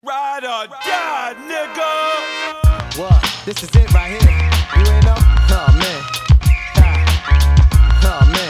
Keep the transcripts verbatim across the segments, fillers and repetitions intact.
Ride or die, nigga. What? This is it right here. You ain't know? Oh man. Oh man.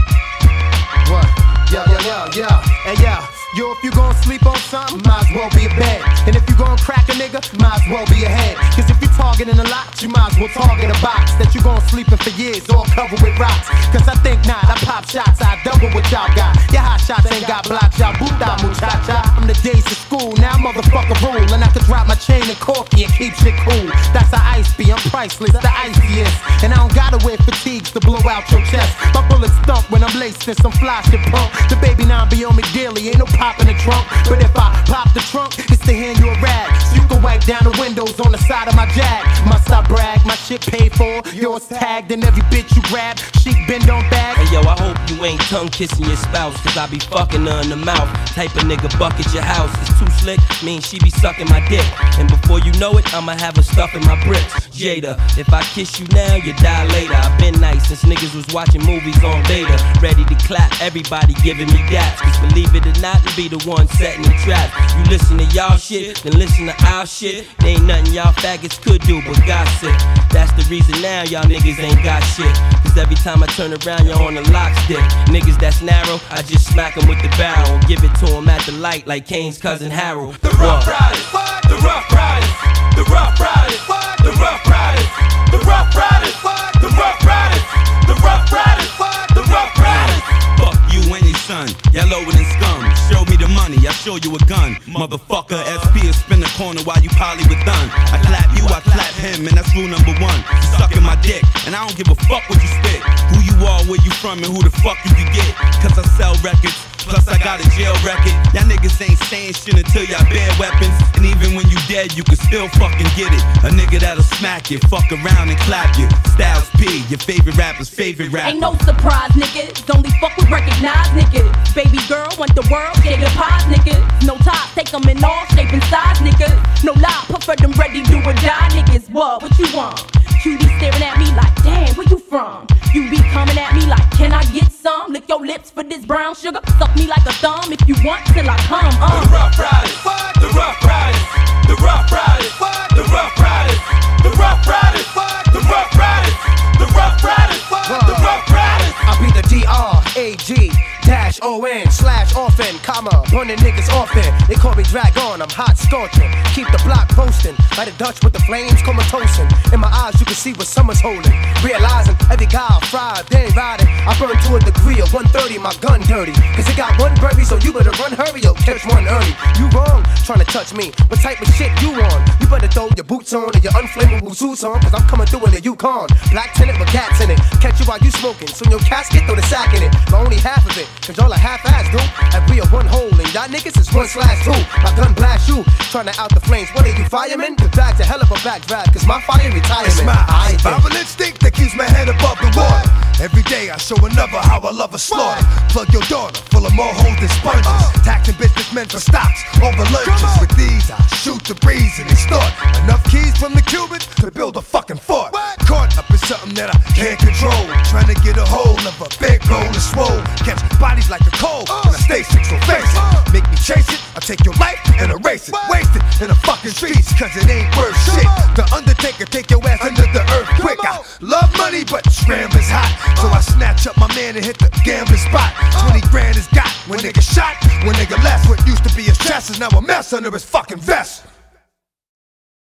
What? Yo, yo, yo, yo. Hey, yo. Yo, if you gon' sleep on something, might as well be a bed. And if you gon' crack a nigga, might as well be a head. Cause if you targeting a lot, you might as well target a box that you gon' sleep in for years, all covered with rocks. Cause I think not, I pop shots, I double what y'all got. Your hot shots ain't got blocks, y'all boot out muchacha. I'm the days of school, now motherfucker rule. And I could drop my chain and coffee and keep shit cool. That's how ice be, I'm priceless, the iciest. And I don't gotta wear fatigues to blow out your chest. My bullets thump when I'm laced in some fly shit pump. The baby now be on me daily, ain't no pop in the trunk. But if I pop the trunk, it's to hand you a rag, so you can wipe down the windows on the side of my Jag. Must I brag, my shit paid for, yours tagged, and every bitch you grab, she bend on bag. Hey yo, I hope you ain't tongue kissing your spouse, cause I be fucking her in the mouth. Type of nigga bucket your house. It's too slick, mean she be sucking my dick. And before you know it, I'ma have her stuffing my bricks. Jada, if I kiss you now, you die later. I've been nice since niggas was watching movies on beta. Ready to clap, everybody giving me daps. Cause believe it or not, be the one setting the trap. You listen to y'all shit, then listen to our shit. There ain't nothing y'all faggots could do but gossip. That's the reason now y'all niggas ain't got shit. Cause every time I turn around, y'all on the lock stick. Niggas that's narrow, I just smack them with the barrel. Give it to them at the light like Kane's cousin Harold. The Rough Riders, the Rough Riders, the Rough Riders, the Rough Riders, the Rough Riders, the Rough Riders, the Rough Riders, the Rough Riders. Fuck you and your son, y'all lower than scum. Show me the money, I show you a gun. Motherfucker, S P is spin the corner while you poly with done. I clap you, I clap him, and that's rule number one. You sucking my dick, and I don't give a fuck what you spit. Who you are, where you from, and who the fuck you can get. Cause I sell records, plus I got a jail record. Y'all niggas ain't saying shit until y'all bear weapons. And even when you dead, you can still fucking get it. A nigga that'll smack you, fuck around and clap you. Styles P, your favorite rapper's favorite rapper. Ain't no surprise, niggas. Only fuck with recognized niggas. Baby girl want the world, shake the pies, niggas. No top, take them in all shape and size, niggas. No lie, prefer them ready, do or die, niggas. What, what you want? Cutie staring at me like, damn, where you from? You be coming at me like, can I get some? Lick your lips for this brown sugar. Suck me like a thumb if you want till I come. Uh. The Rough Riders, the Rough Riders, the Rough Riders, the Rough Riders, the Rough Riders, the Rough Riders, the Rough Riders, the Rough Riders. I be the D R A G dash O N slash orphan, comma, running niggas often. They call me Dragon, I'm hot scorching. Keep the block posting, like a Dutch with the flames comatosing. In my eyes you can see what summer's holding. Realizing every guy I fried, they ain't riding. I burn to a degree of one thirty, my gun dirty. Cause it got one berry, so you better run hurry or catch one early. You wrong, trying to touch me. What type of shit you on? You better throw your boots on and your unflammable suits on. Cause I'm coming through in the Yukon. Black tenant with cats in it. Catch you while you smoking. So in your casket, throw the sack in it. But only half of it. Cause y'all a half-ass dude, and we are one hole, and y'all niggas is one slash two. My gun blast you, trying to out the flames. What are you, firemen? The bag's a hell of a back drive, cause my fire retirement. It's my survival instinct that keeps my head above the water. Every day I show another how I love a slaughter. Plug your daughter, full of more holes than sponges. Taxing businessmen for stocks, over lunches. With these I shoot the breeze and extort enough keys from the Cubans to build a fucking fort. Caught up in something that I can't control, trying to get a hold of a big roll of swole. Catch bodies like a cold, and I stay sick, so face it. Make me chase it, I'll take your life and erase it. Waste it in the fucking streets, cause it ain't worth shit. The Undertaker take your ass under the earth quick. I love money, but scrambling's hot, so I snatch up my man and hit the gambling spot. Twenty grand is got when nigga shot, when nigga left what used to be his chest is now a mess under his fucking vest.